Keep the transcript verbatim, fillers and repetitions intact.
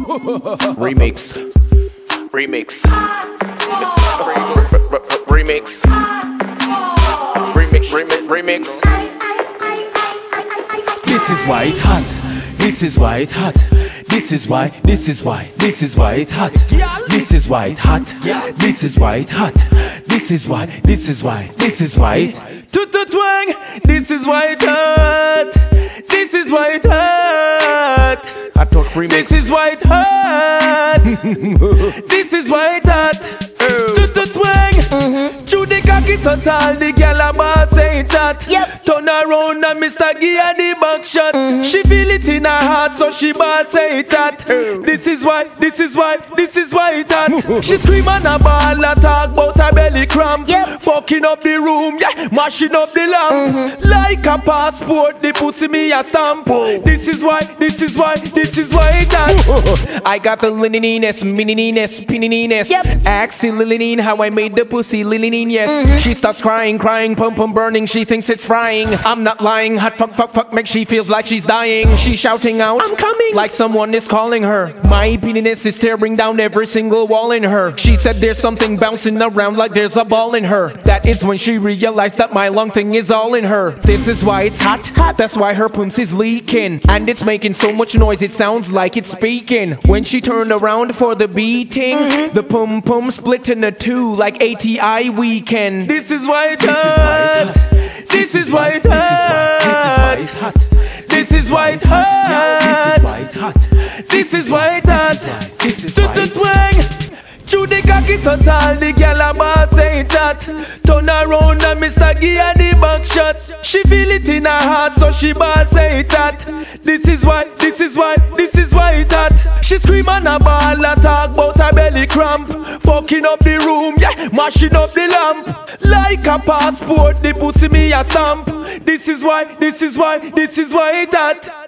Remix. Remix. Remix. Remix. Remix. Remix. This is why it's hot. This is why it's hot. This is why, this is why, this is why it's hot. This is why it's hot. This is why it's hot. This is why, this is why, this is why it. Tut tut twang. This is why it's hot. This is why it's hot. I talk remix. This is why it's hot. This is why it's hot. Tut tut twang. Chew the cocky so tall, the girl a boss say it's hot. Yep. Turn around and Mister Gia the back shot. Mm-hmm. She feel it in her heart, so she ball say it hot. This is why, this is why, this is why it hot. She scream and a ball and talk about her belly cramp. Yep. Fucking up the room, yeah, mashing up the lamp. Mm-hmm. Like a passport, the pussy me a stamp. Oh. This is why, this is why, this is why it hot. I got the lininess, mininess, pininess. Yep. Ask Lilinine how I made the pussy lilinine, yes. Mm-hmm. She starts crying, crying, pum pum burning. She thinks it's frying. I'm not lying, hot fuck fuck fuck make she feels like she's dying. She's shouting out, I'm coming, like someone is calling her. My penis is tearing down every single wall in her. She said there's something bouncing around like there's a ball in her. That is when she realized that my lung thing is all in her. This is why it's hot, hot. That's why her pumps is leaking. And it's making so much noise it sounds like it's speaking. When she turned around for the beating, mm-hmm. the pum pum split into two like A T I weekend. This is why it's hot. This is why it's hot. This is why it's hot. This is why it's hot. This is why it's hot. Chew the cocky so tall, the girl a boss say it's hot. Turn around and Mister Gia the back shot. She feel it in her heart, so she ball say it's hot. This is why, this is why, this is why it's hot. She scream and a ball and talk about her belly cramp. Fucking up the room, yeah, mashing up the lamp. Like a passport, the pussy me a stamp. This is why, this is why, this is why it's hot.